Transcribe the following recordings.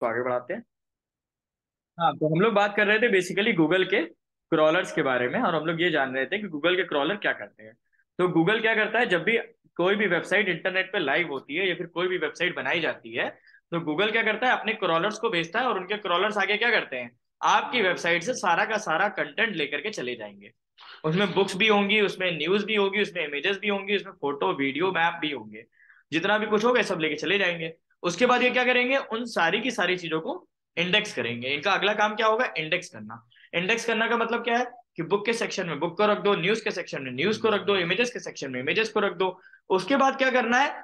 तो आगे बढ़ाते हैं। हाँ, तो हम लोग बात कर रहे थे बेसिकली गूगल के क्रॉलर्स के बारे में, और हम लोग ये जान रहे थे कि गूगल के क्रॉलर क्या करते हैं। तो गूगल क्या करता है, जब भी कोई भी वेबसाइट इंटरनेट पे लाइव होती है या फिर कोई भी वेबसाइट बनाई जाती है, तो गूगल क्या करता है, अपने क्रॉलर्स को भेजता है, और उनके क्रॉलर्स आगे क्या करते हैं, आपकी वेबसाइट से सारा का सारा कंटेंट लेकर के चले जाएंगे। उसमें बुक्स भी होंगी, उसमें न्यूज भी होगी, उसमें इमेजेस भी होंगी, उसमें फोटो वीडियो मैप भी होंगे। जितना भी कुछ होगा सब लेके चले जाएंगे। उसके बाद ये क्या करेंगे, उन सारी की सारी चीजों को इंडेक्स करेंगे। इनका अगला काम क्या होगा, इंडेक्स करना। इंडेक्स करना का मतलब क्या है कि बुक के सेक्शन में बुक को रख दो, न्यूज के सेक्शन में न्यूज को रख दो, इमेजेस के सेक्शन में इमेजेस को रख दो। उसके बाद क्या करना है,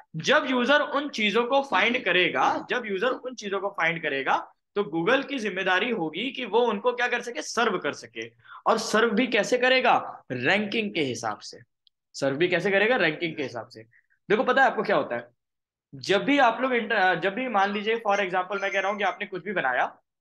जब यूजर उन चीजों को फाइंड करेगा, तो गूगल की जिम्मेदारी होगी कि वो उनको क्या कर सके, सर्व कर सके। और सर्व भी कैसे करेगा, रैंकिंग के हिसाब से। सर्व भी कैसे करेगा, रैंकिंग के हिसाब से। देखो पता है आपको क्या होता है, जब भी आप लोग जब भी मान लीजिए फॉर एग्जांपल मैं कह रहा हूं कि आपने कुछ भी बनाया।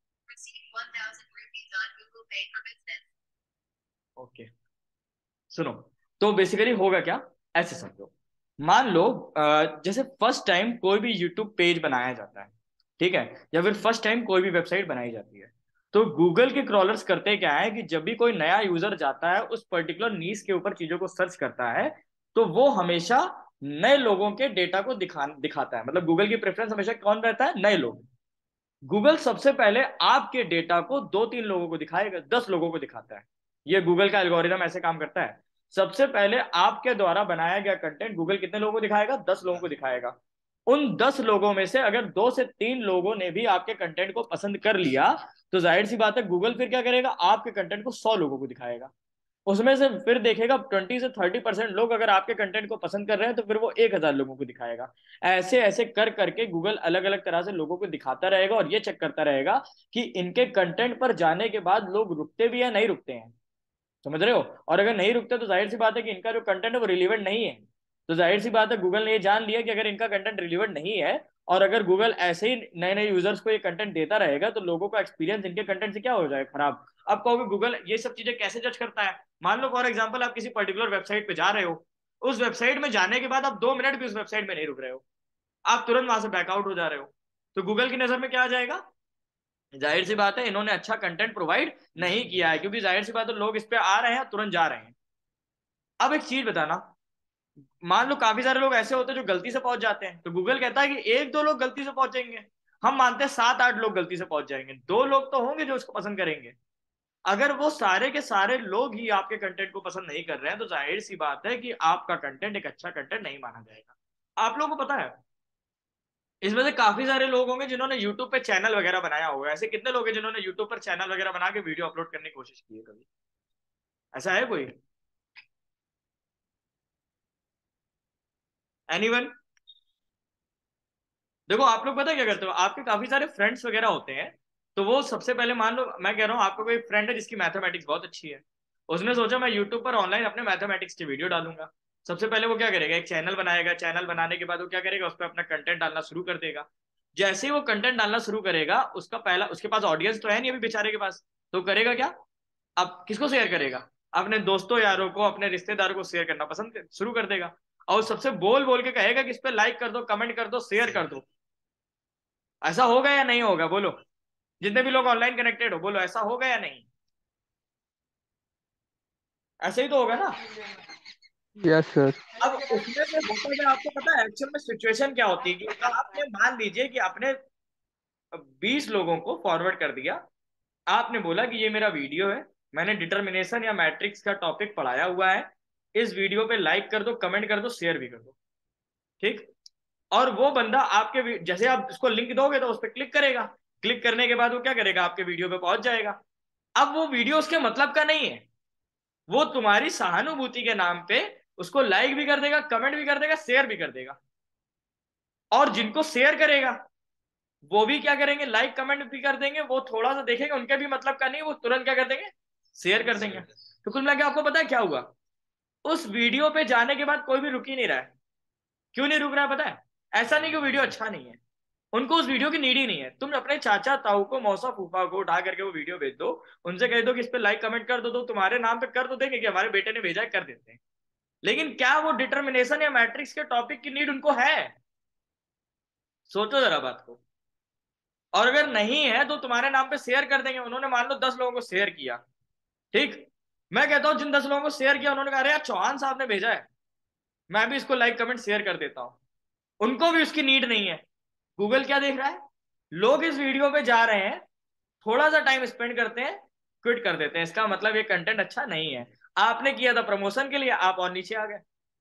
ओके, सुनो। तो बेसिकली होगा क्या, ऐसे समझो। मान लो जैसे फर्स्ट टाइम कोई भी यूट्यूब पेज बनाया जाता है, ठीक है, या फिर फर्स्ट टाइम कोई भी वेबसाइट बनाई जाती है, तो गूगल के क्रॉलर्स करते क्या है कि जब भी कोई नया यूजर जाता है उस पर्टिकुलर नीश के ऊपर चीजों को सर्च करता है, तो वो हमेशा नए लोगों के डेटा को दिखाता है। मतलब गूगल की प्रेफरेंस हमेशा कौन रहता है, नए लोग। गूगल सबसे पहले आपके डेटा को दो तीन लोगों को दिखाएगा, 10 लोगों को दिखाता है। ये गूगल का एल्गोरिदम ऐसे काम करता है। सबसे पहले आपके द्वारा बनाया गया कंटेंट गूगल कितने लोगों को दिखाएगा, 10 लोगों को दिखाएगा। उन 10 लोगों में से अगर 2 से 3 लोगों ने भी आपके कंटेंट को पसंद कर लिया, तो जाहिर सी बात है गूगल फिर क्या करेगा, आपके कंटेंट को 100 लोगों को दिखाएगा। उसमें से फिर देखेगा 20 से 30% लोग अगर आपके कंटेंट को पसंद कर रहे हैं, तो फिर वो 1,000 लोगों को दिखाएगा। ऐसे ऐसे कर करके गूगल अलग अलग तरह से लोगों को दिखाता रहेगा, और ये चेक करता रहेगा कि इनके कंटेंट पर जाने के बाद लोग रुकते भी या नहीं रुकते हैं। समझ रहे हो। और अगर नहीं रुकते तो जाहिर सी बात है कि इनका जो कंटेंट है वो रिलीवेंट नहीं है। तो जाहिर सी बात है गूगल ने ये जान लिया कि अगर इनका कंटेंट रिलीवेंट नहीं है, और अगर गूगल ऐसे ही नए नए यूजर्स को ये कंटेंट देता रहेगा, तो लोगों का एक्सपीरियंस इनके कंटेंट से क्या हो जाएगा, खराब। अब कहोगे गूगल ये सब चीजें कैसे जज करता है। मान लो फॉर एग्जाम्पल आप किसी पर्टिकुलर वेबसाइट पे जा रहे हो, उस वेबसाइट में जाने के बाद आप 2 मिनट भी उस वेबसाइट में नहीं रुक रहे हो, आप तुरंत वहां से बैकआउट हो जा रहे हो, तो गूगल की नजर में क्या आ जाएगा, जाहिर सी बात है इन्होंने अच्छा कंटेंट प्रोवाइड नहीं किया है, क्योंकि जाहिर सी बात है लोग इस पे आ रहे हैं तुरंत जा रहे हैं। अब एक चीज बताना, मान लो काफी सारे लोग ऐसे होते हैं जो गलती से पहुंच जाते हैं, तो गूगल कहता है कि 1-2 लोग गलती से पहुंचेंगे, हम मानते हैं 7-8 लोग गलती से पहुंच जाएंगे, 2 लोग तो होंगे जो उसको पसंद करेंगे। अगर वो सारे के सारे लोग ही आपके कंटेंट को पसंद नहीं कर रहे हैं, तो जाहिर सी बात है कि आपका कंटेंट एक अच्छा कंटेंट नहीं माना जाएगा। आप लोगों को पता है, इसमें से काफी सारे लोग होंगे जिन्होंने यूट्यूब पे चैनल वगैरह बनाया होगा। ऐसे कितने लोग हैं जिन्होंने यूट्यूब पर चैनल वगैरह बना के वीडियो अपलोड करने की कोशिश की है कभी, ऐसा है कोई, एनीवन। देखो आप लोग पता है क्या करते हो, आपके काफी सारे फ्रेंड्स वगैरह होते हैं, तो वो सबसे पहले मान लो मैं कह रहा हूँ आपको कोई फ्रेंड है जिसकी मैथमेटिक्स बहुत अच्छी है, उसने सोचा मैं यूट्यूब पर ऑनलाइन अपने मैथमेटिक्स की वीडियो डालूंगा। सबसे पहले वो क्या करेगा, एक चैनल बनाएगा, चैनल बनाने के बाद वो क्या करेगा, उस पर अपना कंटेंट डालना शुरू कर देगा। जैसे ही वो कंटेंट डालना शुरू करेगा, उसका पहला, उसके पास ऑडियंस तो है नहीं अभी बेचारे के पास, तो करेगा क्या, अब किसको शेयर करेगा, अपने दोस्तों यारों को, अपने रिश्तेदारों को शेयर करना शुरू कर देगा। और सबसे बोल बोल के कहेगा कि इस पे लाइक कर दो, कमेंट कर दो, शेयर कर दो। ऐसा होगा या नहीं होगा, बोलो। जितने भी लोग ऑनलाइन कनेक्टेड हो, बोलो ऐसा होगा या नहीं। ऐसे ही तो होगा ना। Yes sir. अब उसमें से होता क्या आपको पता है, एक्चुअल में सिचुएशन क्या होती है कि आपने मान लीजिए कि आपने 20 लोगों को फॉरवर्ड कर दिया। आपने बोला कि ये मेरा वीडियो है, मैंने डिटर्मिनेशन या मैट्रिक्स का टॉपिक पढ़ाया हुआ है, इस वीडियो पे लाइक कर दो, कमेंट कर दो, शेयर भी कर दो। ठीक। और वो बंदा आपके जैसे आप उसको लिंक दोगे तो उस पर क्लिक करेगा। क्लिक करने के बाद वो क्या करेगा, आपके वीडियो पे पहुंच जाएगा। अब वो वीडियो उसके मतलब का नहीं है, वो तुम्हारी सहानुभूति के नाम पे उसको लाइक भी कर देगा, कमेंट भी कर देगा, शेयर भी कर देगा। और जिनको शेयर करेगा वो भी क्या करेंगे, लाइक कमेंट भी कर देंगे, वो थोड़ा सा देखेंगे उनके भी मतलब का नहीं, वो तुरंत क्या कर देंगे, शेयर कर देंगे। तो कुल मिला के आपको पता है क्या हुआ, उस वीडियो पे जाने के बाद कोई भी रुक ही नहीं रहा है। क्यों नहीं रुक रहा है पता है, ऐसा नहीं कि वीडियो अच्छा नहीं है, उनको उस वीडियो की नीड ही नहीं है। तुम अपने चाचा ताऊ को, मौसा फूफा को उठा करके वो वीडियो भेज दो, उनसे कह दो कि इस पे लाइक कमेंट कर दो, तो तुम्हारे नाम पे कर दो देंगे कि हमारे बेटे ने भेजा है, कर देते हैं। लेकिन क्या वो डिटर्मिनेशन या मैट्रिक्स के टॉपिक की नीड उनको है, सोचो जरा बात को। और अगर नहीं है तो तुम्हारे नाम पे शेयर कर देंगे। उन्होंने मान लो 10 लोगों को शेयर किया, ठीक, मैं कहता हूं जिन 10 लोगों को शेयर किया उन्होंने कहा अरे यार चौहान साहब ने भेजा है, मैं भी इसको लाइक कमेंट शेयर कर देता हूं, उनको भी उसकी नीड नहीं है। गूगल क्या देख रहा है, लोग इस वीडियो पे जा रहे हैं, थोड़ा सा टाइम स्पेंड करते हैं, क्विट कर देते हैं, इसका मतलब ये कंटेंट अच्छा नहीं है। आपने किया था प्रमोशन के लिए, आप और नीचे आ गए,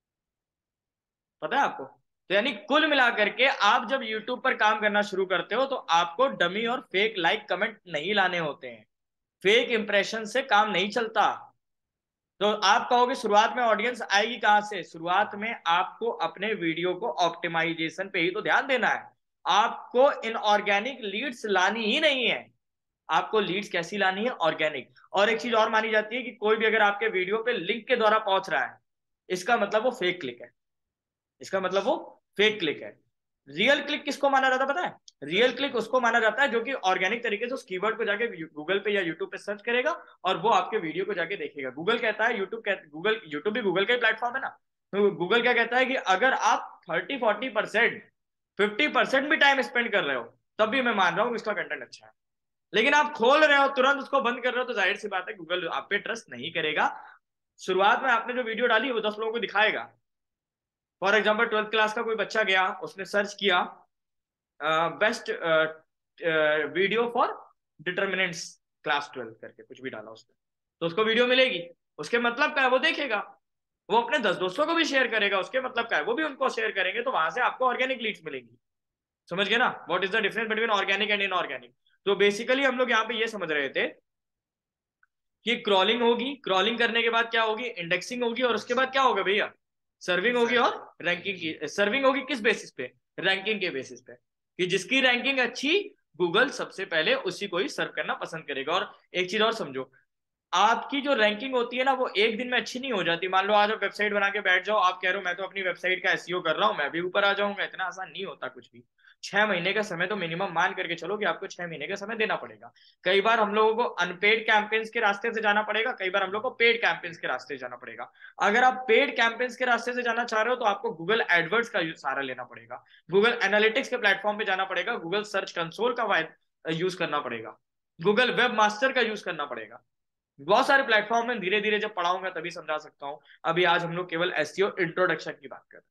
पता है आपको। तो यानी कुल मिलाकर के आप जब यूट्यूब पर काम करना शुरू करते हो तो आपको डमी और फेक लाइक कमेंट नहीं लाने होते हैं, फेक इंप्रेशन से काम नहीं चलता। तो आप कहोगे शुरुआत में ऑडियंस आएगी कहां से, शुरुआत में आपको अपने वीडियो को ऑप्टिमाइजेशन पे ही तो ध्यान देना है। आपको इनऑर्गेनिक लीड्स लानी ही नहीं है। आपको लीड्स कैसी लानी है, ऑर्गेनिक। और एक चीज और मानी जाती है कि कोई भी अगर आपके वीडियो पे लिंक के द्वारा पहुंच रहा है, इसका मतलब वो फेक क्लिक है, इसका मतलब वो फेक क्लिक है। रियल क्लिक किसको माना जाता है पता है, रियल क्लिक उसको माना जाता है जो कि ऑर्गेनिक तरीके से उस कीवर्ड को जाके गूगल पे या यूट्यूब पे सर्च करेगा और वो आपके वीडियो को जाके देखेगा। गूगल कहता है, यूट्यूब भी गूगल का ही प्लेटफॉर्म है ना, तो गूगल क्या कहता है कि अगर आप 30-40%, 50% भी टाइम स्पेंड कर रहे हो तब भी मैं मान रहा हूँ इसका कंटेंट अच्छा है। लेकिन आप खोल रहे हो तुरंत उसको बंद कर रहे हो तो जाहिर सी बात है गूगल आप पे ट्रस्ट नहीं करेगा। शुरुआत में आपने जो वीडियो डाली वो 10 लोगों को दिखाएगा। फॉर एग्जाम्पल 12th क्लास का कोई बच्चा गया, उसने सर्च किया best video for determinants class 12 करके कुछ भी डाला उसने, तो उसको वीडियो मिलेगी। उसके मतलब क्या है, वो देखेगा, वो अपने 10 दोस्तों को भी शेयर करेगा, उसके मतलब क्या है, वो भी उनको शेयर करेंगे, तो वहां से आपको ऑर्गेनिक लीड्स मिलेंगी। समझ गए ना, what is the difference between organic and inorganic. तो बेसिकली हम लोग यहाँ पे ये समझ रहे थे कि क्रॉलिंग होगी, क्रॉलिंग करने के बाद क्या होगी, इंडेक्सिंग होगी, और उसके बाद क्या होगा भैया, सर्विंग होगी और रैंकिंग की। सर्विंग होगी किस बेसिस पे, रैंकिंग के बेसिस पे, कि जिसकी रैंकिंग अच्छी गूगल सबसे पहले उसी को ही सर्व करना पसंद करेगा। और एक चीज और समझो, आपकी जो रैंकिंग होती है ना वो एक दिन में अच्छी नहीं हो जाती। मान लो आज आप वेबसाइट बना के बैठ जाओ, आप कह रहे हो मैं तो अपनी वेबसाइट का एसईओ कर रहा हूं, मैं भी ऊपर आ जाऊंगा, इतना आसान नहीं होता कुछ भी। 6 महीने का समय तो मिनिमम मान करके चलो कि आपको 6 महीने का समय देना पड़ेगा। कई बार हम लोगों को अनपेड कैंपेन्स के रास्ते से जाना पड़ेगा, कई बार हम लोग को पेड कैंपेन्स के रास्ते से जाना पड़ेगा। अगर आप पेड कैंपेन्स के रास्ते से जाना चाह रहे हो तो आपको गूगल एडवर्ड्स का सहारा लेना पड़ेगा, गूगल एनालिटिक्स के प्लेटफॉर्म पे जाना पड़ेगा, गूगल सर्च कंसोल का यूज करना पड़ेगा, गूगल वेब मास्टर का यूज करना पड़ेगा। बहुत सारे प्लेटफॉर्म में धीरे धीरे जब पढ़ाऊंगा तभी समझा सकता हूं। अभी आज हम लोग केवल एसईओ इंट्रोडक्शन की बात कर रहे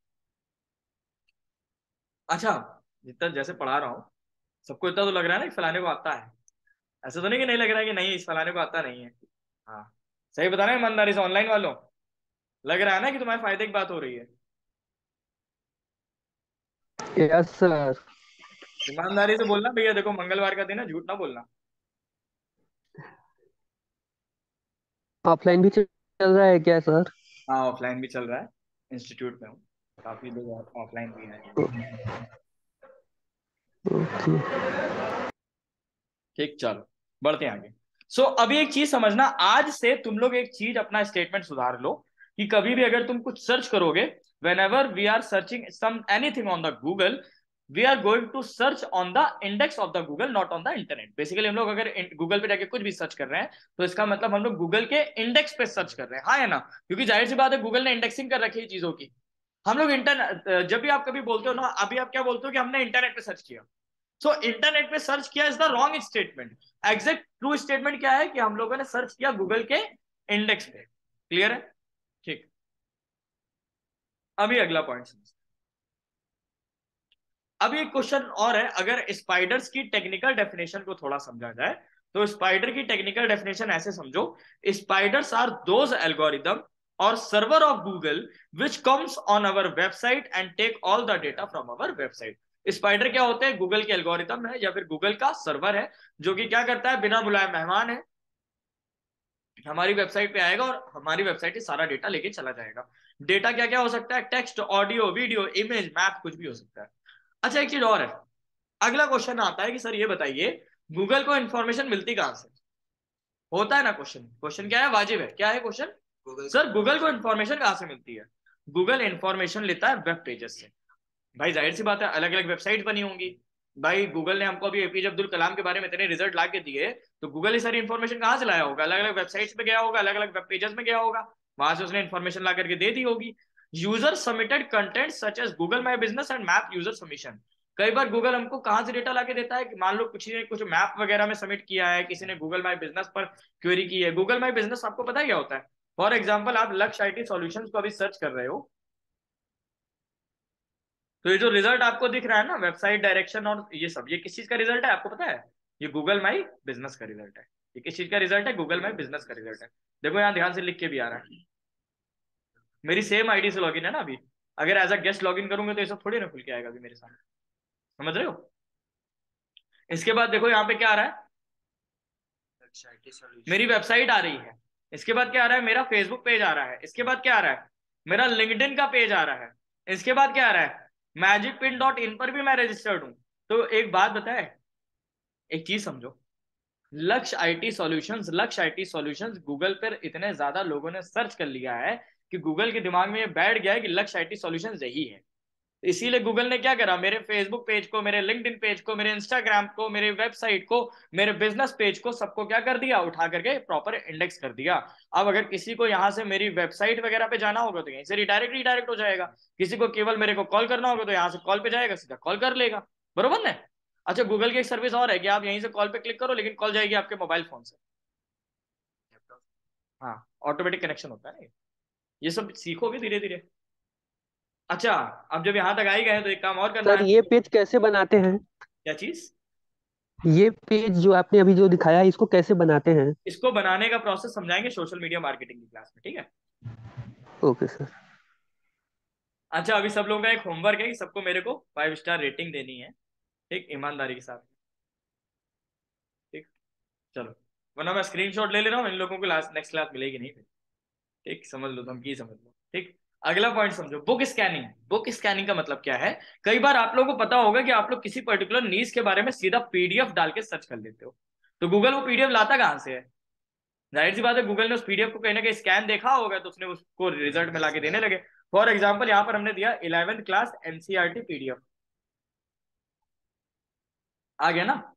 हैं। अच्छा, जितना जैसे पढ़ा रहा हूँ सबको इतना तो लग रहा है ना कि फलाने को आता है, ऐसा तो नहीं कि नहीं लग रहा है कि नहीं इस फलाने को आता नहीं है। हाँ, सही बता रहे हैं ईमानदारी से ऑनलाइन वालों, लग रहा है ना कि तुम्हारे फायदे की बात हो रही है। Yes sir. ईमानदारी से बोलना भैया, देखो मंगलवार का दिन है, झूठ ना बोलना। ऑफलाइन भी चल रहा है क्या सर? हाँ ऑफलाइन भी चल रहा है, इंस्टीट्यूट में हूँ, काफी लोग ऑफलाइन भी हैं। ओके। ठीक, चलो बढ़ते हैं आगे। अभी एक चीज समझना, आज से तुम लोग एक चीज अपना स्टेटमेंट सुधार लो कि कभी भी अगर तुम कुछ सर्च करोगे, whenever we are searching some anything on the Google, we are going to search on the index of the Google, not on the internet. Basically हम लोग अगर गूगल पे जाके कुछ भी सर्च कर रहे हैं तो इसका मतलब हम लोग गूगल के इंडेक्स पे सर्च कर रहे हैं, हाँ है ना, क्योंकि जाहिर सी बात है गूगल ने इंडेक्सिंग कर रखी है चीजों की। हम लोग इंटरनेट, जब भी आप कभी बोलते हो ना, अभी आप क्या बोलते हो कि हमने इंटरनेट पे सर्च किया, इंटरनेट पे सर्च किया is the wrong statement. Exact true statement क्या है कि हम लोगों ने सर्च किया गूगल के इंडेक्स पे। क्लियर है, ठीक। अभी अगला पॉइंट समझते हैं। अभी एक क्वेश्चन और है, अगर स्पाइडर्स की टेक्निकल डेफिनेशन को थोड़ा समझा जाए तो स्पाइडर की टेक्निकल डेफिनेशन ऐसे समझो, स्पाइडर्स आर दोज एल्गोरिदम और server of Google which comes on our website and take all the data from our website. Spider क्या होते हैं, गूगल के एल्गोरिदम है या फिर गूगल का सर्वर है, जो कि क्या करता है, बिना बुलाए मेहमान है, हमारी वेबसाइट पे आएगा और हमारी वेबसाइट से सारा डेटा लेके चला जाएगा। डेटा क्या क्या हो सकता है, text, audio, video, image, map, कुछ भी हो सकता है। अच्छा एक चीज और है, अगला क्वेश्चन आता है कि सर ये बताइए गूगल को इन्फॉर्मेशन मिलती कहां से, होता है ना क्वेश्चन, क्वेश्चन क्या है, वाजिब है, क्या है क्वेश्चन, सर गूगल को इन्फॉर्मेशन कहां से मिलती है। गूगल इन्फॉर्मेशन लेता है वेब पेजेस से। भाई जाहिर सी बात है अलग अलग वेबसाइट बनी होंगी, भाई गूगल ने हमको अभी एपीजे अब्दुल कलाम के बारे में इतने रिजल्ट ला के दिए, तो गूगल ही सारी इन्फॉर्मेशन कहाँ से लाया होगा, अलग अलग वेबसाइट्स पे गया होगा, अलग अलग वेब पेजेस में गया होगा, वहां से उसने इन्फॉर्मेशन ला करके दे दी होगी। User submitted content such as Google my business and map user submission, कई बार गूगल हमको कहाँ से डेटा लाके देता है कि मान लो किसी ने कुछ मैप वगैरह में सबमिट किया है, किसी ने गूगल माई बिजनेस पर क्वेरी की है। गूगल माई बिजनेस आपको पता है क्या होता है? फॉर एग्जाम्पल आप लक्ष्य आईटी सॉल्यूशंस को अभी सर्च कर रहे हो, तो ये जो रिजल्ट आपको दिख रहा है ना, वेबसाइट डायरेक्शन और ये सब, ये किस चीज का रिजल्ट है आपको पता है? ये गूगल माई बिजनेस का रिजल्ट है। ये किस चीज का रिजल्ट है? गूगल माई बिजनेस का रिजल्ट है। देखो यहाँ ध्यान से लिख के भी आ रहा है, मेरी सेम आईडी से लॉगिन है ना अभी। अगर एज अ गेस्ट लॉगिन करूंगा तो ये सब थोड़ी ना खुल के आएगा अभी मेरे सामने। समझ रहे हो? इसके बाद देखो यहाँ पे क्या आ रहा है, मेरी वेबसाइट आ रही है। इसके बाद क्या आ रहा है? मेरा फेसबुक पेज आ रहा है। इसके बाद क्या आ रहा है? मेरा लिंक्डइन का पेज आ रहा है। इसके बाद क्या आ रहा है? magicpin.in पर भी मैं रजिस्टर्ड हूं। तो एक बात बताए, एक चीज समझो, लक्ष्य आईटी सॉल्यूशंस गूगल पर इतने ज्यादा लोगों ने सर्च कर लिया है कि गूगल के दिमाग में ये बैठ गया है कि लक्ष्य आईटी सॉल्यूशंस यही है। इसीलिए गूगल ने क्या करा, मेरे फेसबुक पेज को, मेरे लिंक्डइन पेज को, मेरे इंस्टाग्राम को, मेरे वेबसाइट को, मेरे बिजनेस पेज को, सबको क्या कर दिया, उठा करके प्रॉपर इंडेक्स कर दिया। अब अगर किसी को यहाँ से मेरी वेबसाइट वगैरह पे जाना होगा तो यहीं से रिडायरेक्ट हो जाएगा। किसी को केवल मेरे को कॉल करना होगा तो यहाँ से कॉल पे जाएगा, सीधा कॉल कर लेगा। बरोबर ना? अच्छा, गूगल की एक सर्विस और है कि आप यहीं से कॉल पे क्लिक करो लेकिन कॉल जाएगी आपके मोबाइल फोन से। हाँ, ऑटोमेटिक कनेक्शन होता है ना ये सब सीखोगे धीरे धीरे। अच्छा, अब जब यहाँ तक आ ही गए तो एक काम और करना सर है। ये पेज कैसे बनाते हैं? क्या चीज? ये पेज जो आपने अभी जो दिखाया है, इसको कैसे बनाते हैं? इसको बनाने का प्रोसेस समझाएंगे सोशल मीडिया मार्केटिंग की क्लास में, ठीक है? Okay sir. अच्छा, अभी सब लोगों का एक होमवर्क है कि सबको मेरे को 5 स्टार रेटिंग देनी है, ठीक, ईमानदारी के साथ। ठीक, चलो, वरना मैं स्क्रीनशॉट ले ले रहा हूँ, इन लोगों को लास्ट नेक्स्ट क्लास मिलेगी नहीं फिर। ठीक, समझ लो, तुम की समझ लो। ठीक, अगला पॉइंट समझो, बुक स्कैनिंग। बुक स्कैनिंग का मतलब क्या है? कई बार आप लोगों को पता होगा कि आप लोग किसी पर्टिकुलर नीज के बारे में सीधा पीडीएफ डाल के सर्च कर लेते हो, तो गूगल वो पीडीएफ लाता कहाँ से है? जाहिर सी बात है, गूगल ने उस पीडीएफ को कहीं ना कहीं स्कैन देखा होगा तो उसने उसको रिजल्ट में लाके देने लगे। फॉर एग्जाम्पल यहाँ पर हमने दिया 11th क्लास एनसीईआरटी पीडीएफ, आ गया ना?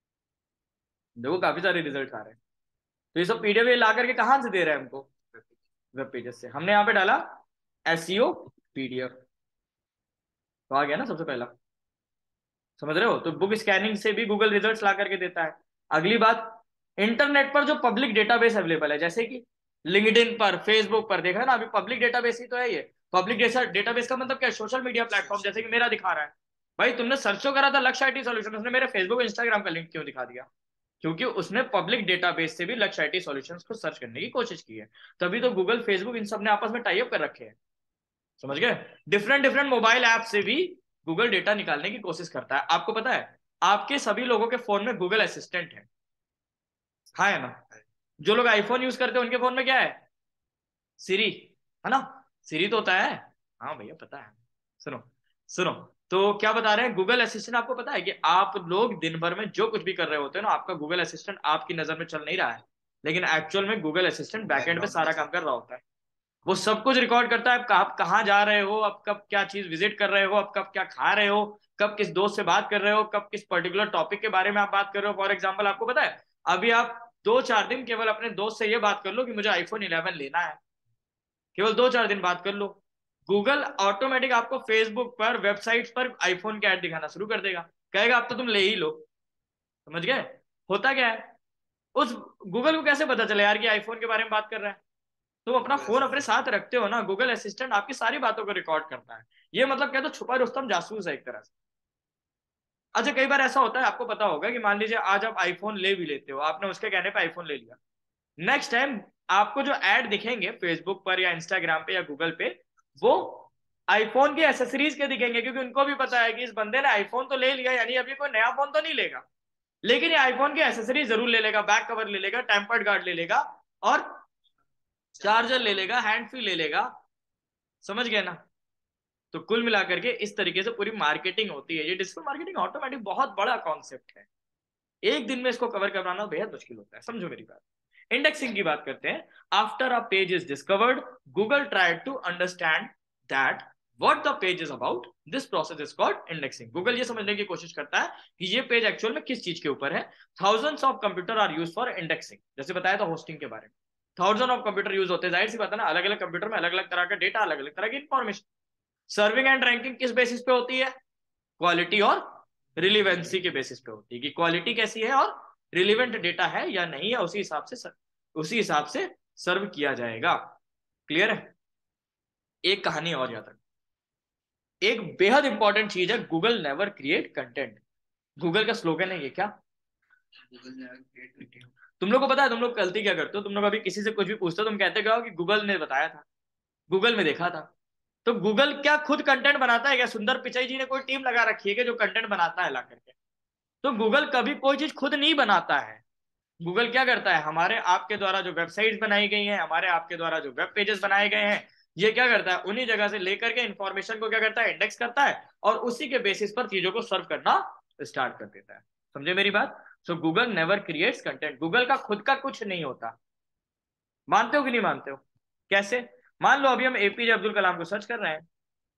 देखो काफी सारे रिजल्ट आ रहे हैं। तो ये सब पीडीएफ ला करके कहाँ से दे रहे हैं हमको? वेब पेजेस से। हमने यहाँ पे डाला एसईओ पीडीएफ, तो आ गया ना सबसे पहला। समझ रहे हो? तो बुक स्कैनिंग से भी गूगल रिजल्ट्स ला करके देता है। अगली बात, इंटरनेट पर जो पब्लिक डेटाबेस अवेलेबल है, जैसे कि लिंक्डइन पर, फेसबुक पर, देखा ना अभी पब्लिक डेटाबेस ही तो है ये। पब्लिक डेटाबेस का मतलब क्या है? सोशल मीडिया प्लेटफॉर्म, जैसे कि मेरा दिखा रहा है। भाई तुमने सर्च तो करा था लक्ष्य आईटी सॉल्यूशन, उसने मेरे फेसबुक इंस्टाग्राम का लिंक क्यों दिखा दिया? क्योंकि उसने पब्लिक डेटाबेस से भी लक्ष्य आईटी सॉल्यूशंस को सर्च करने की कोशिश की है। तभी तो गूगल, फेसबुक, इन सब ने आपस में टाई अप कर रखे हैं। समझ गए? डिफरेंट डिफरेंट मोबाइल ऐप से भी गूगल डेटा निकालने की कोशिश करता है। आपको पता है आपके सभी लोगों के फोन में गूगल असिस्टेंट है? हाँ है ना? जो लोग आईफोन यूज करते हैं उनके फोन में क्या है? सिरी, है ना? सिरी तो होता है। हाँ भैया पता है। सुनो, सुनो, तो क्या बता रहे हैं, गूगल असिस्टेंट आपको पता है कि आप लोग दिन भर में जो कुछ भी कर रहे होते हैं ना, आपका गूगल असिस्टेंट आपकी नजर में चल नहीं रहा है, लेकिन एक्चुअल में गूगल असिस्टेंट बैकएंड पे सारा काम कर रहा होता है। वो सब कुछ रिकॉर्ड करता है, आप कहाँ जा रहे हो, आप कब क्या चीज विजिट कर रहे हो, आप कब क्या खा रहे हो, कब किस दोस्त से बात कर रहे हो, कब किस पर्टिकुलर टॉपिक के बारे में आप बात कर रहे हो। फॉर एग्जाम्पल आपको पता है, अभी आप 2-4 दिन केवल अपने दोस्त से ये बात कर लो कि मुझे आईफोन 11 लेना है, केवल 2-4 दिन बात कर लो, गूगल ऑटोमेटिक आपको फेसबुक पर, वेबसाइट पर आईफोन के ऐड दिखाना शुरू कर देगा। कहेगा अब तो तुम ले ही लो। समझ गए? होता क्या है, उस गूगल को कैसे पता चले यार कि आईफोन के बारे में बात कर रहा है? तुम अपना फोन अपने साथ रखते हो ना, गूगल असिस्टेंट आपकी सारी बातों को रिकॉर्ड करता है। ये मतलब क्या, तो छुपा रुस्तम जासूस है एक तरह से। अच्छा, कई बार ऐसा होता है, आपको पता होगा कि मान लीजिए आज आप आईफोन ले भी लेते हो, आपने उसके कहने पे आईफोन ले लिया, नेक्स्ट टाइम आपको जो ऐड दिखेंगे फेसबुक पर या इंस्टाग्राम पे या गूगल पे, वो आईफोन की एसेसरीज के दिखेंगे, क्योंकि उनको भी पता है कि इस बंदे ने आईफोन तो ले लिया, यानी अभी कोई नया फोन तो नहीं लेगा, लेकिन ये आईफोन की एसेसरीज जरूर ले लेगा, बैक कवर ले लेगा, टेम्पर्ड गार्ड ले लेगा, और चार्जर ले लेगा, हैंड फ्री ले लेगा। समझ गए ना? तो कुल मिलाकर के इस तरीके से पूरी मार्केटिंग होती है। ये डिजिटल मार्केटिंग ऑटोमेटिक बहुत बड़ा कॉन्सेप्ट है, एक दिन में इसको कवर करवाना बेहद मुश्किल होता है। समझो मेरी बात। इंडेक्सिंग की बात करते हैं। After a page is discovered, Google tried to understand that what the page is about, this process is called indexing. Google ये समझने की कोशिश करता है कि ये पेज एक्चुअल में किस चीज के ऊपर है। Thousands of computer are use for indexing, जैसे बताया था होस्टिंग के बारे में। थाउजेंड ऑफ कंप्यूटर यूज होते हैं, जाहिर सी बात है ना, अलग अलग कंप्यूटर में अलग अलग तरह का डेटा, अलग अलग तरह की इंफॉर्मेशन। सर्विंग एंड रैंकिंग किस बेसिस पे होती है? क्वालिटी और रिलीवेंसी के बेसिस पे होती है कि क्वालिटी कैसी है और रिलीवेंट डेटा है या नहीं है, उसी हिसाब से सर्व किया जाएगा। क्लियर है? एक कहानी और याद रखो, एक बेहद इंपॉर्टेंट चीज है, Google never create content. Google का स्लोगन है ये क्या? तुम लोग को पता है तुम लोग गलती क्या करते हो? तुम लोग अभी किसी से कुछ भी पूछते हो, तुम कहते हो कि गूगल ने बताया था, गूगल में देखा था। तो गूगल क्या खुद कंटेंट बनाता है क्या? सुंदर पिचाई जी ने कोई टीम लगा रखी है कि जो कंटेंट बनाता है ला करके? तो गूगल कभी कोई चीज खुद नहीं बनाता है। गूगल क्या करता है, हमारे आपके द्वारा जो वेबसाइट्स बनाई गई हैं, हमारे आपके द्वारा जो वेब पेजेस बनाए गए हैं, ये क्या करता है, उन्हीं जगह से लेकर के इंफॉर्मेशन को क्या करता है, इंडेक्स करता है और उसी के बेसिस पर चीजों को सर्व करना स्टार्ट कर देता है। समझे मेरी बात? So Google never creates content. Google का खुद का कुछ नहीं होता। मानते हो कि नहीं मानते हो? कैसे? मान लो अभी हम एपीजे अब्दुल कलाम को सर्च कर रहे हैं,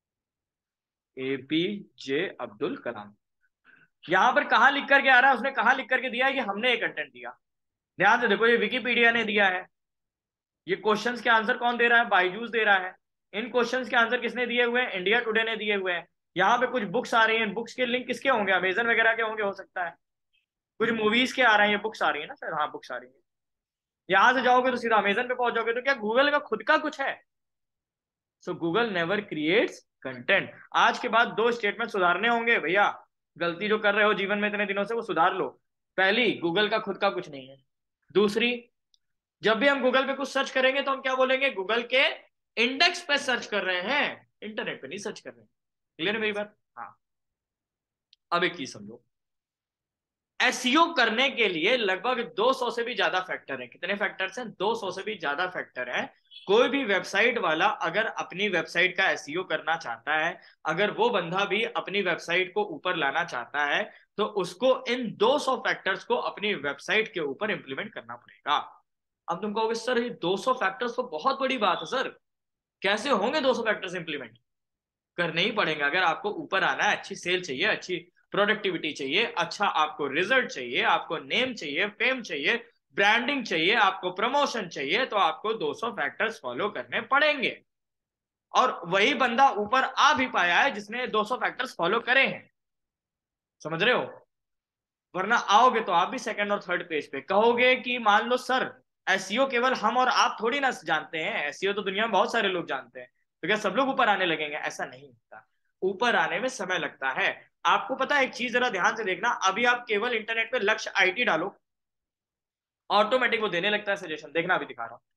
एपीजे अब्दुल कलाम, यहां पर कहां लिख करके आ रहा है, उसने कहां लिख करके दिया है कि हमने ये कंटेंट दिया? ध्यान से देखो, ये विकिपीडिया ने दिया है। ये क्वेश्चंस के आंसर कौन दे रहा है? बायजूस दे रहा है। इन क्वेश्चंस के आंसर किसने दिए हुए हैं? इंडिया टुडे ने दिए हुए हैं। यहाँ पे कुछ बुक्स आ रही हैं, बुक्स के लिंक किसके होंगे? अमेजन वगैरह के होंगे, हो सकता है। कुछ मूवीज के आ रहे हैं, ये बुक्स आ रही है ना सर? हाँ, बुक्स आ रही है। यहां से जाओगे तो सीधा अमेजन पे पहुंच जाओगे। तो क्या गूगल का खुद का कुछ है? So Google never creates content. आज के बाद दो स्टेटमेंट सुधारने होंगे भैया। गलती जो कर रहे हो जीवन में इतने दिनों से, वो सुधार लो। पहली, गूगल का खुद का कुछ नहीं है। दूसरी, जब भी हम गूगल पे कुछ सर्च करेंगे तो हम क्या बोलेंगे? गूगल के इंडेक्स पे सर्च कर रहे हैं, इंटरनेट पे नहीं सर्च कर रहे हैं। क्लियर है मेरी बात? हाँ। अब एक चीज समझो, एसईओ करने के लिए लगभग 200 से भी ज्यादा फैक्टर हैं। कितने फैक्टर्स हैं? 200 से भी ज्यादा फैक्टर हैं। कोई भी वेबसाइट वाला अगर अपनी वेबसाइट का एसईओ करना चाहता है, अगर वो बंदा भी अपनी वेबसाइट को ऊपर लाना चाहता है, तो उसको इन 200 फैक्टर्स को अपनी वेबसाइट के ऊपर इंप्लीमेंट करना पड़ेगा। अब तुम कहोगे सर ये 200 फैक्टर्स तो बहुत बड़ी बात है सर, कैसे होंगे 200 फैक्टर्स इंप्लीमेंट? करने ही पड़ेंगे। अगर आपको ऊपर आना है, अच्छी सेल चाहिए, अच्छी प्रोडक्टिविटी चाहिए, अच्छा आपको रिजल्ट चाहिए, आपको नेम चाहिए, फेम चाहिए, ब्रांडिंग चाहिए, आपको प्रमोशन चाहिए, तो आपको 200 फैक्टर्स फॉलो करने पड़ेंगे। और वही बंदा ऊपर आ भी पाया है जिसने 200 फैक्टर्स फॉलो करे हैं। समझ रहे हो? वरना आओगे तो आप भी सेकंड और थर्ड पेज पे कहोगे कि मान लो सर, एसईओ केवल हम और आप थोड़ी ना जानते हैं, एसईओ तो दुनिया में बहुत सारे लोग जानते हैं, तो क्या सब लोग ऊपर आने लगेंगे? ऐसा नहीं होता। ऊपर आने में समय लगता है। आपको पता है एक चीज जरा ध्यान से देखना, अभी आप केवल इंटरनेट पे लक्ष्य आईटी डालो, ऑटोमेटिक वो देने लगता है सजेशन। देखना, अभी दिखा रहा हूँ,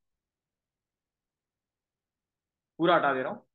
पूरा हटा दे रहा हूँ।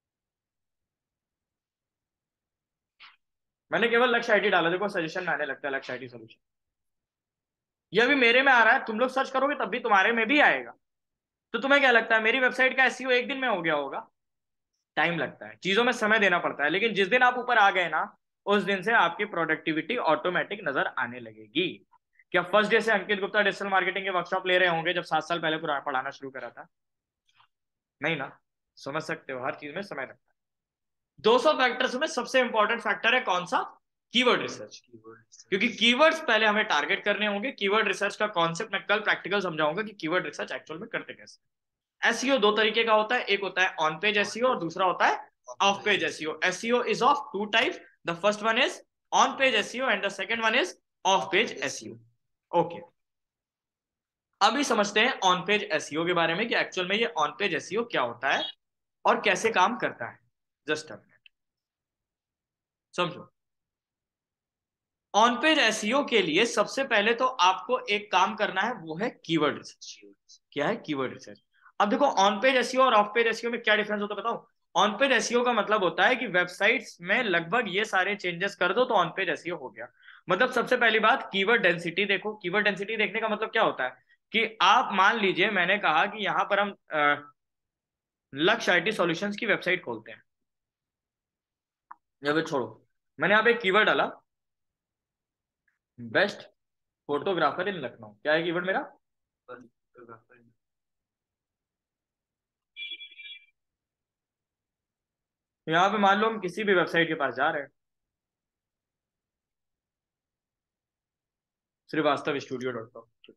मैंने केवल लक्ष्य आईटी डाला, देखो सजेशन में आने लगता है लक्ष्य आईटी सोल्यूशन। ये अभी मेरे में आ रहा है, तुम लोग सर्च करोगे तब भी तुम्हारे में भी आएगा। तो तुम्हें क्या लगता है मेरी वेबसाइट का एसईओ एक दिन में हो गया होगा? टाइम लगता है, चीजों में समय देना पड़ता है। लेकिन जिस दिन आप ऊपर आ गए ना, उस दिन से आपकी प्रोडक्टिविटी ऑटोमेटिक नजर आने लगेगी। क्या फर्स्ट डे से अंकित गुप्ता डिजिटल मार्केटिंग के वर्कशॉप ले रहे होंगे जब 7 साल पहले पढ़ाना शुरू करा था? नहीं ना। समझ सकते हो, हर चीज में समय लगता है। 200 फैक्टर्स में सबसे इंपॉर्टेंट फैक्टर है कौन सा? Keyword research. क्योंकि कीवर्ड्स पहले हमें टारगेट करने होंगे। कीवर्ड रिसर्च का कॉन्सेप्ट मैं कल प्रैक्टिकल समझाऊंगा कि कीवर्ड रिसर्च एक्चुअल में करते कैसे। एसईओ दो तरीके का होता है, एक होता है ऑन पेज एसईओ और दूसरा होता है off page SEO. SEO is off two type, the first one is on page SEO and the second one is off page SEO. Okay, अभी समझते हैं ऑन पेज एसईओ के बारे में कि एक्चुअल में ये ऑन पेज एसईओ क्या होता है और कैसे काम करता है। जस्ट अ मिनट, समझो। ऑन पेज एसईओ के लिए सबसे पहले तो आपको एक काम करना है, वो है कीवर्ड रिसर्च। क्या है? Keyword research. अब देखो, ऑन पेज एसईओ और ऑफ पेज एसईओ में क्या डिफरेंस होता है बताओ। ऑन पेज एसईओ का मतलब होता है कि वेबसाइट्स में लगभग ये सारे चेंजेस कर दो तो ऑन पेज एसईओ हो गया। मतलब सबसे पहली बात, कीवर्ड डेंसिटी देखो। कीवर्ड डेंसिटी देखने का मतलब क्या होता है कि आप मान लीजिए मैंने कहा कि यहां पर हम लक्ष्य आईटी सॉल्यूशंस की वेबसाइट खोलते हैं, या फिर छोड़ो, मैंने यहाँ पे एक कीवर्ड डाला, बेस्ट फोटोग्राफर इन लखनऊ। क्या है कीवर्ड मेरा? यहाँ पे मान लो हम किसी भी वेबसाइट के पास जा रहे हैं, श्रीवास्तव स्टूडियो .com।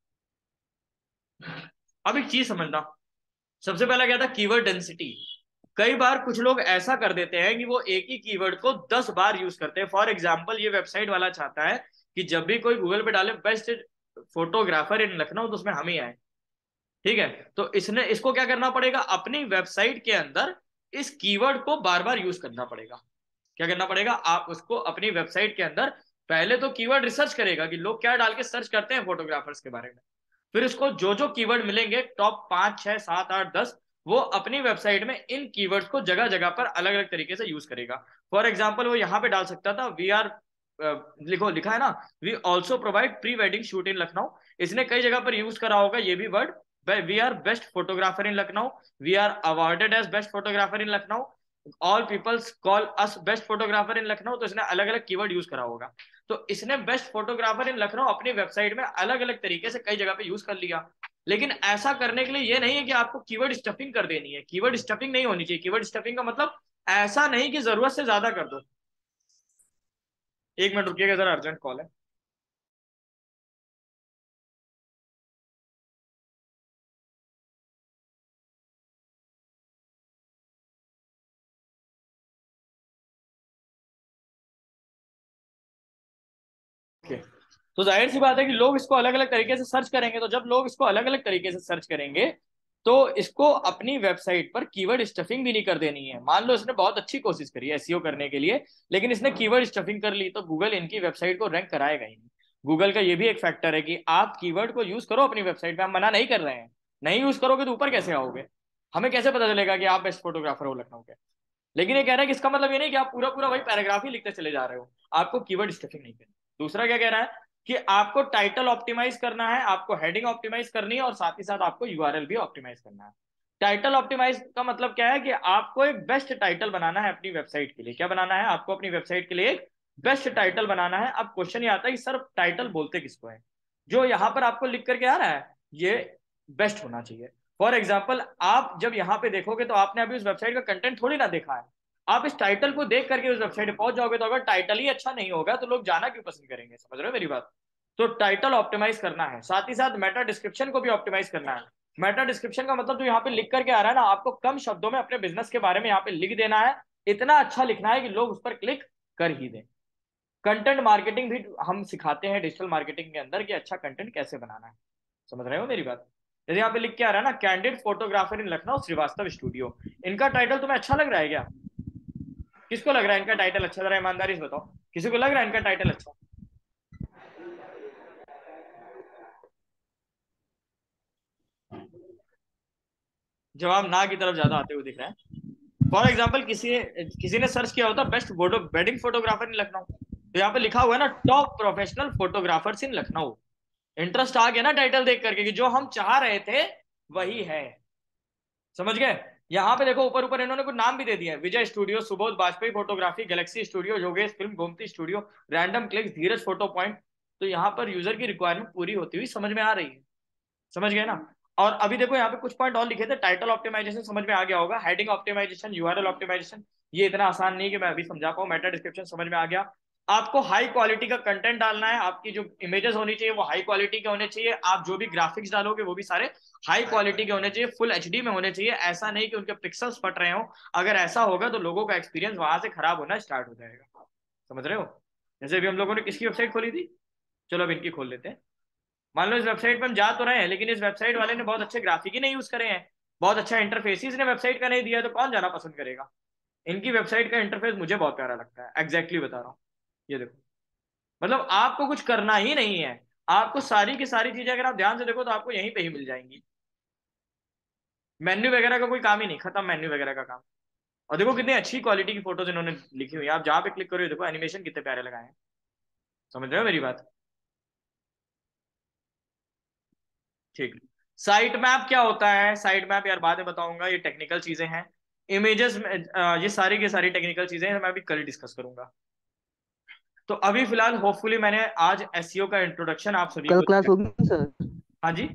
अब एक चीज समझना, सबसे पहला क्या था? Keyword density. कई बार कुछ लोग ऐसा कर देते हैं कि वो एक ही कीवर्ड को 10 बार यूज करते हैं। फॉर एग्जाम्पल, ये वेबसाइट वाला चाहता है कि जब भी कोई गूगल पे डाले बेस्ट फोटोग्राफर इन लखनऊ, तो उसमें हम ही आए। ठीक है, तो इसने इसको क्या करना पड़ेगा, अपनी वेबसाइट के अंदर इस कीवर्ड को बार बार यूज करना पड़ेगा। क्या करना पड़ेगा, आप उसको अपनी वेबसाइट के अंदर पहले तो कीवर्ड रिसर्च करेगा कि लोग क्या डाल के सर्च करते हैं फोटोग्राफर्स के बारे में। फिर उसको जो जो कीवर्ड मिलेंगे, टॉप 5 6 7 8 10, वो अपनी वेबसाइट में इन कीवर्ड्स को जगह जगह पर अलग अलग तरीके से यूज करेगा। फॉर एग्जाम्पल, वो यहाँ पे डाल सकता था वी आर, लिखो, लिखा है ना, we also provide pre wedding shoot in Lucknow. इसने कई जगह पर यूज करा होगा ये भी word, we are best photographer in Lucknow, we are awarded as best photographer in Lucknow, all peoples call us best photographer in Lucknow. तो इसने अलग अलग कीवर्ड यूज करा होगा। तो इसने बेस्ट फोटोग्राफर इन लखनऊ अपनी वेबसाइट में अलग अलग तरीके से कई जगह पे यूज कर लिया। लेकिन ऐसा करने के लिए ये नहीं है कि आपको कीवर्ड स्टफिंग कर देनी है। कीवर्ड स्टफिंग नहीं होनी चाहिए। कीवर्ड स्टफिंग का मतलब ऐसा नहीं कि जरूरत से ज्यादा कर दो। 1 मिनट रुकिएगा, जरा अर्जेंट कॉल है। ओके, तो जाहिर सी बात है कि लोग इसको अलग अलग तरीके से सर्च करेंगे। तो जब लोग इसको अलग अलग तरीके से सर्च करेंगे, तो इसको अपनी वेबसाइट पर कीवर्ड स्टफिंग भी नहीं कर देनी है। मान लो इसने बहुत अच्छी कोशिश करी है एसईओ करने के लिए, लेकिन इसने कीवर्ड स्टफिंग कर ली, तो गूगल इनकी वेबसाइट को रैंक कराएगा ही नहीं। गूगल का ये भी एक फैक्टर है कि आप कीवर्ड को यूज करो अपनी वेबसाइट पे, हम मना नहीं कर रहे हैं। नहीं यूज करोगे तो ऊपर कैसे आओगे? हमें कैसे पता चलेगा कि आप बेस्ट फोटोग्राफर हो लखनऊ के? लेकिन ये कह रहा है कि इसका मतलब ये नहीं कि आप पूरा पूरा वही पैराग्राफ ही लिखते चले जा रहे हो, आपको कीवर्ड स्टफिंग नहीं करनी। दूसरा क्या कह रहा है कि आपको टाइटल ऑप्टिमाइज करना है, आपको हेडिंग ऑप्टिमाइज करनी है, और साथ ही साथ आपको यूआरएल भी ऑप्टिमाइज करना है। टाइटल ऑप्टिमाइज का मतलब क्या है कि आपको एक बेस्ट टाइटल बनाना है अपनी वेबसाइट के लिए। क्या बनाना है आपको अपनी वेबसाइट के लिए? एक बेस्ट टाइटल बनाना है। अब क्वेश्चन ये आता है कि सर टाइटल बोलते किसको है? जो यहाँ पर आपको लिख करके आ रहा है ये बेस्ट होना चाहिए। फॉर एग्जाम्पल, आप जब यहाँ पे देखोगे तो आपने अभी उस वेबसाइट का कंटेंट थोड़ी ना देखा है। आप इस टाइटल को देख करके उस वेबसाइट पे पहुंच जाओगे। तो अगर टाइटल ही अच्छा नहीं होगा तो लोग जाना क्यों पसंद करेंगे? समझ रहे हो मेरी बात? तो टाइटल ऑप्टिमाइज करना है, साथ ही साथ मेटा डिस्क्रिप्शन को भी ऑप्टिमाइज करना है। मेटा डिस्क्रिप्शन का मतलब जो यहाँ पे लिख करके आ रहा है ना, आपको कम शब्दों में अपने बिजनेस के बारे में यहाँ पे लिख देना है। इतना अच्छा लिखना है कि लोग उस पर क्लिक कर ही दें। कंटेंट मार्केटिंग भी हम सिखाते हैं डिजिटल मार्केटिंग के अंदर कि अच्छा कंटेंट कैसे बनाना है। समझ रहे हो मेरी बात? जैसे यहाँ पे लिख के आ रहा है ना, candid photographer in Lucknow Srivastava studio. इनका टाइटल तुम्हें अच्छा लग रहा है क्या? किसको लग रहा है इनका टाइटल अच्छा? जरा ईमानदारी से बताओ, किसी को लग रहा है इनका टाइटल अच्छा? जवाब ना की तरफ ज्यादा आते हुए दिख रहा है। फॉर एग्जाम्पल, किसी किसी ने सर्च किया होता best wedding photographer in Lucknow, तो यहाँ पे लिखा हुआ है ना top professional photographers in Lucknow. Interest आ गया ना टाइटल देख करके कि जो हम चाह रहे थे वही है। समझ गए? यहाँ पे देखो ऊपर ऊपर इन्होंने कुछ नाम भी दे दिया है, Vijay studio, Subodh Bajpai photography, galaxy studio, Yogesh film, Gomti studio, random clicks, Dheeraj photo point. तो यहाँ पर यूजर की रिक्वायरमेंट पूरी होती हुई समझ में आ रही है। समझ गए ना? और अभी देखो यहाँ पे कुछ पॉइंट और लिखे थे। टाइटल ऑप्टिमाइजेशन समझ में आ गया होगा, हेडिंग ऑप्टिमाइजेशन, यूआरएल ऑप्टिमाइजेशन। ये इतना आसान नहीं कि मैं अभी समझा पाऊँ। मेटा डिस्क्रिप्शन समझ में आ गया। आपको हाई क्वालिटी का कंटेंट डालना है। आपकी जो इमेजेस होनी चाहिए वो हाई क्वालिटी के होने चाहिए। आप जो भी ग्राफिक्स डालोगे वो भी सारे हाई क्वालिटी के होने चाहिए, फुल एचडी में होने चाहिए। ऐसा नहीं कि उनके पिक्सल्स फट रहे हो। अगर ऐसा होगा तो लोगों का एक्सपीरियंस वहां से खराब होना स्टार्ट हो जाएगा। समझ रहे हो? जैसे अभी हम लोगों ने किसकी वेबसाइट खोली थी, चलो अब इनकी खोल लेते हैं। मान लो इस वेबसाइट पे हम जा तो रहे हैं, लेकिन इस वेबसाइट वाले ने बहुत अच्छे ग्राफिक ही नहीं यूज करे हैं, बहुत अच्छा इंटरफेस ही इसने वेबसाइट का नहीं दिया है, तो कौन जाना पसंद करेगा? इनकी वेबसाइट का इंटरफेस मुझे बहुत प्यारा लगता है, एग्जैक्टली बता रहा हूँ। ये देखो, मतलब आपको कुछ करना ही नहीं है। आपको सारी की सारी चीजें अगर आप ध्यान से देखो तो आपको यहीं पे ही मिल जाएंगी। मेन्यू वगैरह का कोई काम ही नहीं, खत्म मेन्यू वगैरह का काम। और देखो कितनी अच्छी क्वालिटी की फोटोज इन्होंने लिखी हुई है। आप जहां पे क्लिक करो देखो एनिमेशन कितने प्यारे लगाए हैं। समझ रहे हो मेरी बात? ठीक। साइट मैप क्या होता है? साइट मैप यार बाद में बताऊंगा, ये टेक्निकल चीजें हैं। इमेजेस में ये सारी की सारी टेक्निकल चीजें हैं, मैं अभी कल डिस्कस करूंगा। तो अभी फिलहाल होपफुली मैंने आज एसईओ का इंट्रोडक्शन आप सभी कल को क्लास दिया। होगी सर? हाँ जी।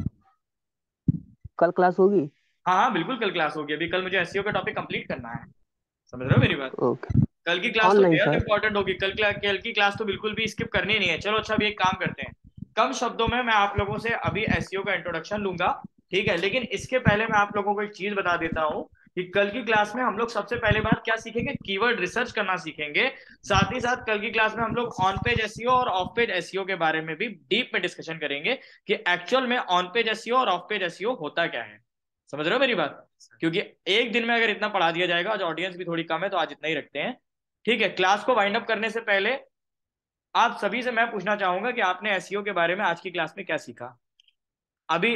कल क्लास होगी? हाँ हाँ बिल्कुल, कल क्लास होगी। अभी कल मुझे एसईओ का टॉपिक कंप्लीट करना है। समझ रहे हो मेरी बात? ओके। कल की क्लास तो ऑनलाइन बेहद सर? इंपॉर्टेंट होगी। कल की क्लास तो बिल्कुल भी स्किप करनी नहीं है। चलो अच्छा, अभी एक काम करते हैं, कम शब्दों में मैं आप लोगों से अभी एसईओ का इंट्रोडक्शन लूंगा। ठीक है, लेकिन इसके पहले मैं आप लोगों को एक चीज बता देता हूँ कि कल की क्लास में हम लोग सबसे पहले बात क्या सीखेंगे, कीवर्ड रिसर्च करना सीखेंगे। साथ ही साथ कल की क्लास में हम लोग ऑन पेज एसईओ और ऑफ पेज एसईओ के बारे में भी डीप में डिस्कशन करेंगे कि एक्चुअल में ऑन पेज एसईओ और ऑफ पेज एसईओ होता क्या है। समझ रहे हो मेरी बात? क्योंकि एक दिन में अगर इतना पढ़ा दिया जाएगा, आज ऑडियंस भी थोड़ी कम है तो आज इतना ही रखते हैं। ठीक है, क्लास को वाइंड अप करने से पहले आप सभी से मैं पूछना चाहूंगा कि आपने एसईओ के बारे में आज की क्लास में क्या सीखा। अभी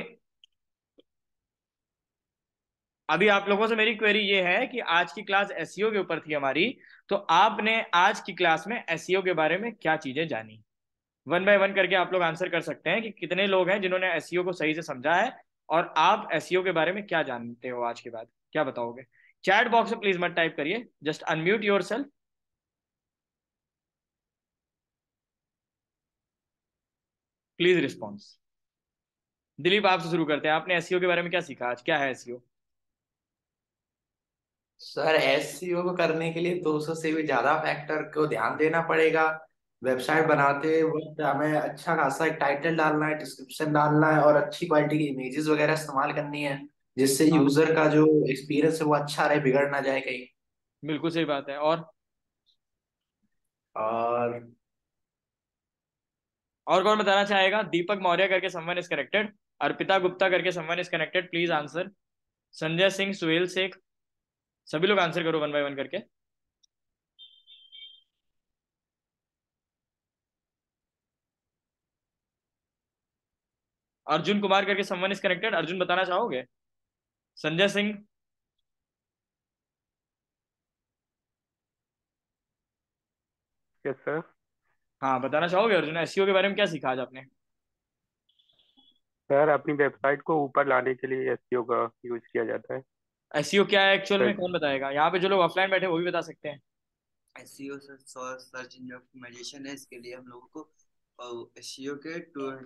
अभी आप लोगों से मेरी क्वेरी ये है कि आज की क्लास एसईओ के ऊपर थी हमारी, तो आपने आज की क्लास में एसईओ के बारे में क्या चीजें जानी। वन बाय वन करके आप लोग आंसर कर सकते हैं कि कितने लोग हैं जिन्होंने एसईओ को सही से समझा है, और आप एसईओ के बारे में क्या जानते हो आज के बाद, क्या बताओगे। चैट बॉक्स में प्लीज मत टाइप करिए, just unmute yourself, please response. Dilip आपसे शुरू करते हैं, आपने एसईओ के बारे में क्या सीखा आज, क्या है एसईओ। सर एसईओ को करने के लिए 200 से भी ज्यादा फैक्टर को ध्यान देना पड़ेगा। वेबसाइट बनाते वक्त हमें अच्छा खासा एक टाइटल डालना है, डिस्क्रिप्शन डालना है और अच्छी क्वालिटी की इमेजेस वगैरह इस्तेमाल करनी है, जिससे हाँ, यूजर का जो एक्सपीरियंस है वो अच्छा रहे, बिगड़ ना जाए कहीं। बिल्कुल सही बात है। और और कौन बताना चाहेगा, दीपक मौर्य करके someone is connected, Arpita Gupta करके someone is connected, please answer. Sanjay Singh, Suhel Shaikh, सभी लोग आंसर करो वन बाय वन करके। अर्जुन कुमार करके समवन इज कनेक्टेड, अर्जुन बताना चाहोगे। Sanjay Singh, yes sir. हाँ बताना चाहोगे अर्जुन, एसईओ के बारे में क्या सीखा आज आपने। सर अपनी वेबसाइट को ऊपर लाने के लिए एसईओ का यूज किया जाता है। एसईओ क्या है एक्चुअल में, सर कौन बताएगा, यहाँ पे जो लोग ऑफलाइन बैठे वो भी बता सकते हैं। एसईओ सर्च इंजन ऑप्टिमाइजेशन है। इसके लिए हम लोगों को एसईओ के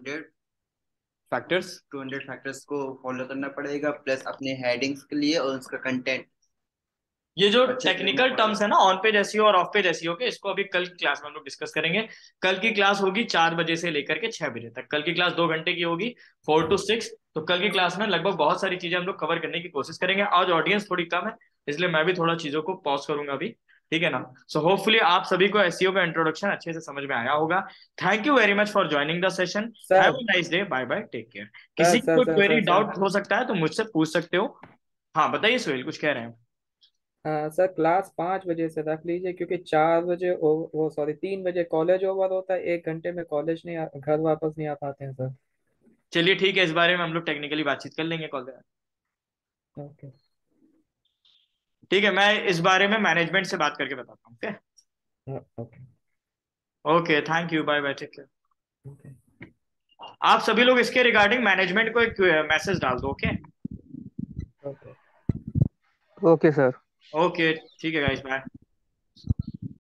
200 फैक्टर्स। 200 फैक्टर्स को फॉलो करना पड़ेगा, प्लस अपने हेडिंग्स के लिए और उसका कंटेंट ये जो अच्छे से लिखना टेक्निकल टर्म्स पड़ेगा। है ना, ऑन पेज एसईओ और ऑफ पेज एसईओ के, इसको अभी कल की क्लास में हम लोग डिस्कस करेंगे। कल की क्लास होगी 4 बजे से लेकर के 6 बजे तक, कल की क्लास 2 घंटे की होगी, 4 to 6। तो कल की क्लास में लगभग बहुत सारी चीजें हम लोग कवर करने की कोशिश करेंगे। आज ऑडियंस थोड़ी कम है, इसलिए मैं भी थोड़ा चीजों को पॉज करूंगा अभी। ठीक है ना। सो होपफुली आप सभी को एसईओ का इंट्रोडक्शन अच्छे से समझ में आया होगा। Thank you very much for joining the session. Have sir a nice day, bye bye, take care. Sir किसी सर को sir query sir sir doubt हो सकता है तो मुझसे पूछ सकते हो। हाँ बताइए सुहेल, कुछ कह रहे हैं। सर क्लास 5 बजे से रख लीजिए, क्योंकि 4 बजे वो सॉरी 3 बजे कॉलेज ओवर होता है। 1 घंटे में कॉलेज नहीं घर वापस नहीं आ पाते हैं सर। चलिए ठीक है, इस बारे में हम लोग टेक्निकली बातचीत कर लेंगे कॉल पे। ओके। ठीक है, मैं इस बारे में मैनेजमेंट से बात करके बताता हूँ। ओके। हाँ, okay. Okay, thank you, bye bye, take care. Okay. आप सभी लोग इसके रिगार्डिंग मैनेजमेंट को एक मैसेज डाल दो। Okay. Okay. Okay sir. Okay ठीक है गाइस, बाय।